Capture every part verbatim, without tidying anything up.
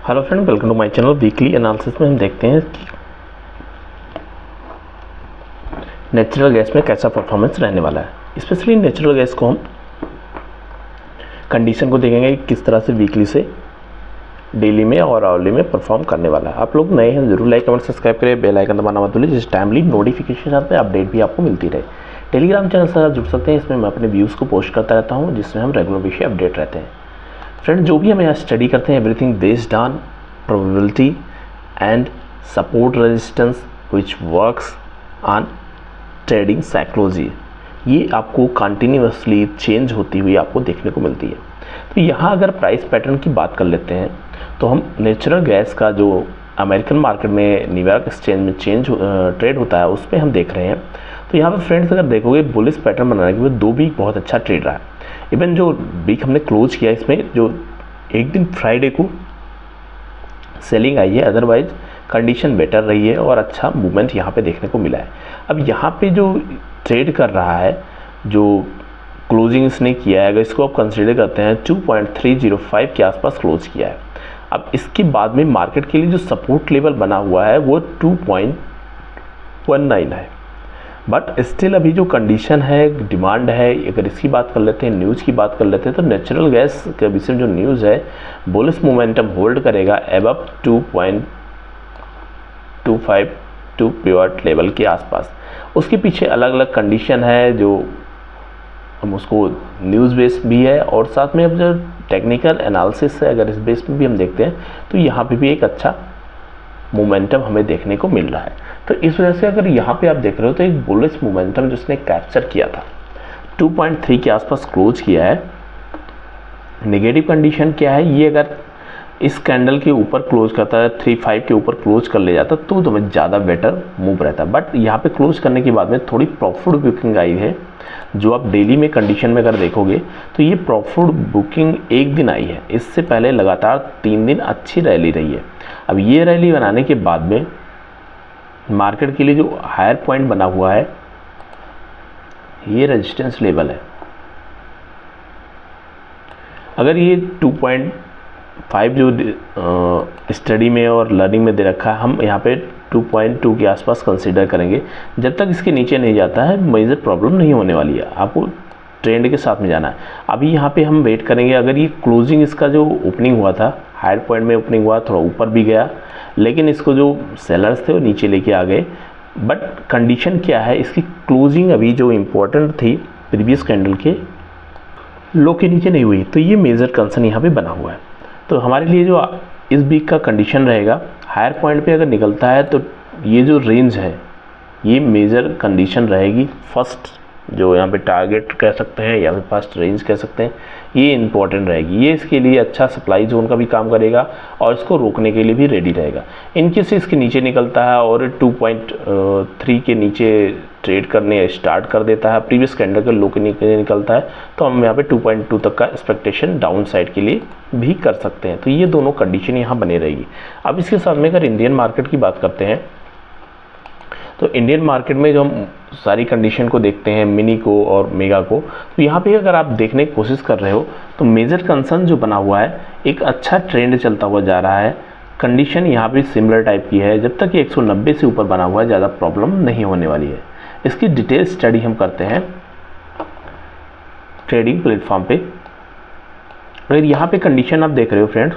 Hello friend, welcome to my channel. Weekly analysis में हम देखते हैं कि नेचुरल गैस में कैसा परफॉर्मेंस रहने वाला है। स्पेशली नेचुरल गैस को हम कंडीशन को देखेंगे कि किस तरह से वीकली से डेली में और आवरली में परफॉर्म करने वाला है। आप लोग नए हैं जरूर लाइक कमेंट सब्सक्राइब करें, बेल आइकन दबाना मत भूलिए जिस टाइमली नोटिफिकेशन आते हैं अपडेट भी आपको मिलती रहे। टेलीग्राम चैनल से जुड़ सकते हैं, इसमें मैं अपने व्यूज़ को पोस्ट करता रहता हूँ जिसमें हम रेगुलर विषय अपडेट रहते हैं। फ्रेंड, जो भी हम यहाँ स्टडी करते हैं everything based on probability and support resistance which works on trading psychology. ये आपको कंटिन्यूसली चेंज होती हुई आपको देखने को मिलती है। तो यहाँ अगर प्राइस पैटर्न की बात कर लेते हैं तो हम नेचुरल गैस का जो अमेरिकन मार्केट में न्यूयॉर्क एक्सचेंज में चेंज ट्रेड होता है उस पर हम देख रहे हैं। तो यहाँ पर फ्रेंड्स अगर देखोगे बुलिश पैटर्न बनाने के बाद दो वीक बहुत अच्छा ट्रेड रहा है। इवन जो वीक हमने क्लोज किया इसमें जो एक दिन फ्राइडे को सेलिंग आई है, अदरवाइज कंडीशन बेटर रही है और अच्छा मूवमेंट यहाँ पे देखने को मिला है। अब यहाँ पे जो ट्रेड कर रहा है, जो क्लोजिंग इसने किया है, अगर इसको आप कंसीडर करते हैं two point three zero five के आसपास क्लोज किया है। अब इसके बाद में मार्केट के लिए जो सपोर्ट लेवल बना हुआ है वो टू पॉइंट वन नाइन है। बट स्टिल अभी जो कंडीशन है, डिमांड है, अगर इसकी बात कर लेते हैं, न्यूज़ की बात कर लेते हैं, तो नेचुरल गैस के विषय में जो न्यूज़ है बुलिश मोमेंटम होल्ड करेगा above two point two five two pivot level के आसपास। उसके पीछे अलग अलग कंडीशन है जो हम उसको न्यूज़ बेस भी है और साथ में अब जो टेक्निकल एनालिसिस है अगर इस बेस में भी हम देखते हैं तो यहाँ पे भी एक अच्छा मोमेंटम हमें देखने को मिल रहा है। तो इस वजह से अगर यहाँ पे आप देख रहे हो तो एक बुलिश मोमेंटम जिसने कैप्चर किया था टू पॉइंट थ्री के आसपास क्लोज किया है। नेगेटिव कंडीशन क्या है, ये अगर इस कैंडल के ऊपर क्लोज करता है, थ्री फाइव के ऊपर क्लोज कर ले जाता तो तुम्हें ज़्यादा बेटर मूव रहता। बट यहाँ पे क्लोज करने के बाद में थोड़ी प्रॉफिट बुकिंग आई है जो आप डेली में कंडीशन में अगर देखोगे तो ये प्रॉफिट बुकिंग एक दिन आई है। इससे पहले लगातार तीन दिन अच्छी रैली रही है। अब ये रैली बनाने के बाद में मार्केट के लिए जो हायर पॉइंट बना हुआ है ये रेजिस्टेंस लेवल है। अगर ये टू पॉइंट फाइव जो स्टडी में और लर्निंग में दे रखा है, हम यहाँ पे टू पॉइंट टू के आसपास कंसीडर करेंगे। जब तक इसके नीचे नहीं जाता है मेजर प्रॉब्लम नहीं होने वाली है, आपको ट्रेंड के साथ में जाना है। अभी यहाँ पे हम वेट करेंगे। अगर ये क्लोजिंग इसका जो ओपनिंग हुआ था हायर पॉइंट में ओपनिंग हुआ, थोड़ा ऊपर भी गया, लेकिन इसको जो सेलर्स थे वो नीचे लेके आ गए। बट कंडीशन क्या है, इसकी क्लोजिंग अभी जो इम्पोर्टेंट थी प्रीवियस कैंडल के लो के नीचे नहीं हुई, तो ये मेजर कंसर्न यहाँ पे बना हुआ है। तो हमारे लिए जो इस वीक का कंडीशन रहेगा, हायर पॉइंट पे अगर निकलता है तो ये जो रेंज है ये मेजर कंडीशन रहेगी। फर्स्ट जो यहाँ पे टारगेट कह सकते हैं या फिर फर्स्ट रेंज कह सकते हैं, ये इंपॉर्टेंट रहेगी। ये इसके लिए अच्छा सप्लाई जोन का भी काम करेगा और इसको रोकने के लिए भी रेडी रहेगा। इनकेस इसके नीचे निकलता है और टू पॉइंट थ्री के नीचे ट्रेड करने स्टार्ट कर देता है, प्रीवियस कैंडल के लो के नीचे निकलता है, तो हम यहाँ पे टू पॉइंट टू तक का एक्सपेक्टेशन डाउन साइड के लिए भी कर सकते हैं। तो ये दोनों कंडीशन यहाँ बने रहेगी। अब इसके साथ में अगर इंडियन मार्केट की बात करते हैं तो इंडियन मार्केट में जो हम सारी कंडीशन को देखते हैं, मिनी को और मेगा को, तो यहाँ पे अगर आप देखने की कोशिश कर रहे हो तो मेजर कंसर्न जो बना हुआ है, एक अच्छा ट्रेंड चलता हुआ जा रहा है। कंडीशन यहाँ पे सिमिलर टाइप की है। जब तक ये एक सौ नब्बे से ऊपर बना हुआ है ज़्यादा प्रॉब्लम नहीं होने वाली है। इसकी डिटेल स्टडी हम करते हैं ट्रेडिंग प्लेटफॉर्म पे। अगर यहाँ पे कंडीशन आप देख रहे हो फ्रेंड्स,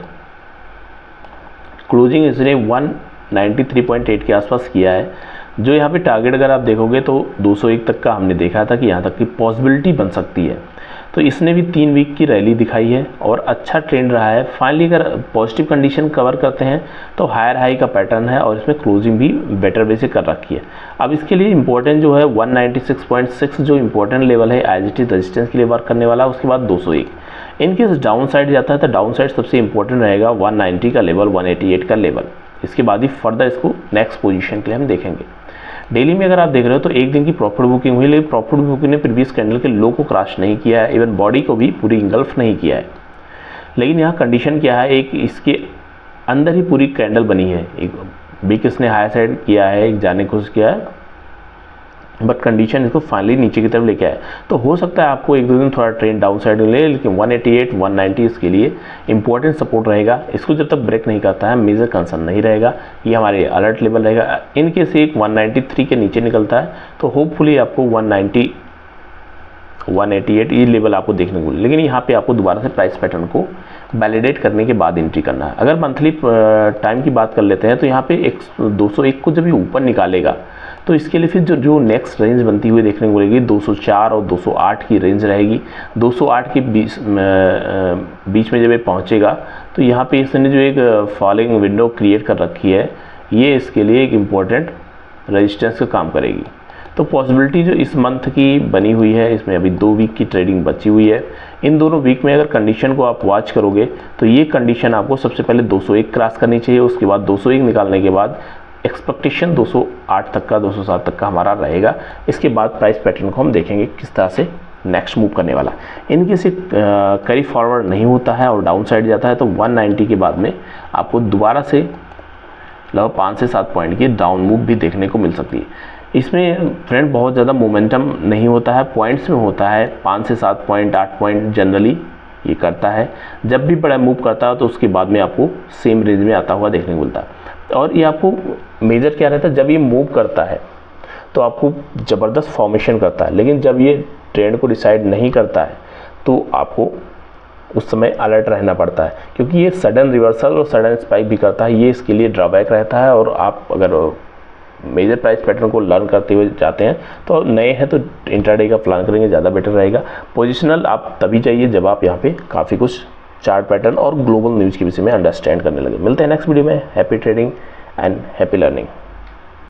क्लोजिंग इसने one ninety three point eight के आसपास किया है। जो यहाँ पे टारगेट अगर आप देखोगे तो दो सौ एक तक का हमने देखा था कि यहाँ तक की पॉसिबिलिटी बन सकती है। तो इसने भी तीन वीक की रैली दिखाई है और अच्छा ट्रेंड रहा है। फाइनली अगर पॉजिटिव कंडीशन कवर करते हैं तो हायर हाई का पैटर्न है और इसमें क्लोजिंग भी बेटर वे से कर रखी है। अब इसके लिए इंपॉर्टेंट जो है one ninety six point six जो इंपॉर्टेंट लेवल है एज इट इज रेजिस्टेंस के लिए वर्क करने वाला। उसके बाद दो सौ एक। इनकेस डाउन साइड जाता है तो डाउन साइड सबसे इंपॉर्टेंट रहेगा वन नाइन्टी का लेवल, वन एटी एट का लेवल। इसके बाद ही फर्दर इसको नेक्स्ट पोजीशन के लिए हम देखेंगे। डेली में अगर आप देख रहे हो तो एक दिन की प्रॉफिट बुकिंग हुई, लेकिन प्रॉफिट बुकिंग ने प्रीवियस कैंडल के लो को क्रॉस नहीं किया है, इवन बॉडी को भी पूरी इंगल्फ नहीं किया है। लेकिन यहाँ कंडीशन क्या है, एक इसके अंदर ही पूरी कैंडल बनी है। एक वीक इसने हाई साइड किया है, एक जाने की कोशिश किया है, बट कंडीशन इसको फाइनली नीचे की तरफ लेके आए। तो हो सकता है आपको एक दो दिन थोड़ा ट्रेंड डाउन साइड में ले, लेकिन one eighty eight one ninety इसके लिए इंपॉर्टेंट सपोर्ट रहेगा। इसको जब तक ब्रेक नहीं करता है मेजर कंसर्न नहीं रहेगा, ये हमारे अलर्ट लेवल रहेगा। इनके से एक वन नाइंटी थ्री के नीचे निकलता है तो होपफुली आपको one ninety one eighty eight ये लेवल आपको देखने को मिले, लेकिन यहाँ पे आपको दोबारा से प्राइस पैटर्न को वैलिडेट करने के बाद एंट्री करना है। अगर मंथली टाइम की बात कर लेते हैं तो यहाँ पे एक दो सौ एक को जब ये ऊपर निकालेगा तो इसके लिए फिर जो जो नेक्स्ट रेंज बनती हुई देखने को मिलेगी दो सौ चार और दो सौ आठ की रेंज रहेगी। दो सौ आठ के बीच बीच में जब ये पहुँचेगा तो यहाँ पे इसने जो एक फॉलिंग विंडो क्रिएट कर रखी है ये इसके लिए एक इम्पॉर्टेंट रेजिस्टेंस का काम करेगी। तो पॉसिबिलिटी जो इस मंथ की बनी हुई है इसमें अभी दो वीक की ट्रेडिंग बची हुई है। इन दोनों वीक में अगर कंडीशन को आप वॉच करोगे तो ये कंडीशन आपको सबसे पहले दो सौ एक क्रॉस करनी चाहिए, उसके बाद दो सौ एक निकालने के बाद एक्सपेक्टेशन दो सौ आठ तक का दो सौ सात तक का हमारा रहेगा। इसके बाद प्राइस पैटर्न को हम देखेंगे किस तरह से नेक्स्ट मूव करने वाला। इनके से कैरी फॉरवर्ड नहीं होता है और डाउन साइड जाता है तो वन नाइंटी के बाद में आपको दोबारा से लगभग पाँच से सात पॉइंट की डाउन मूव भी देखने को मिल सकती है। इसमें फ्रेंड बहुत ज़्यादा मोमेंटम नहीं होता है, पॉइंट्स में होता है, पाँच से सात पॉइंट आठ पॉइंट जनरली ये करता है। जब भी बड़ा मूव करता है तो उसके बाद में आपको सेम रेंज में आता हुआ देखने को मिलता है। और ये आपको मेजर क्या रहता है, जब ये मूव करता है तो आपको ज़बरदस्त फॉर्मेशन करता है, लेकिन जब ये ट्रेंड को डिसाइड नहीं करता है तो आपको उस समय अलर्ट रहना पड़ता है, क्योंकि ये सडन रिवर्सल और सडन स्पाइक भी करता है। ये इसके लिए ड्रॉबैक रहता है। और आप अगर मेजर प्राइस पैटर्न को लर्न करते हुए जाते हैं तो नए हैं तो इंट्राडे का प्लान करेंगे ज़्यादा बेटर रहेगा। पोजिशनल आप तभी चाहिए जब आप यहाँ पे काफ़ी कुछ चार्ट पैटर्न और ग्लोबल न्यूज़ के विषय में अंडरस्टैंड करने लगे। मिलते हैं नेक्स्ट वीडियो में। Happy trading and happy learning.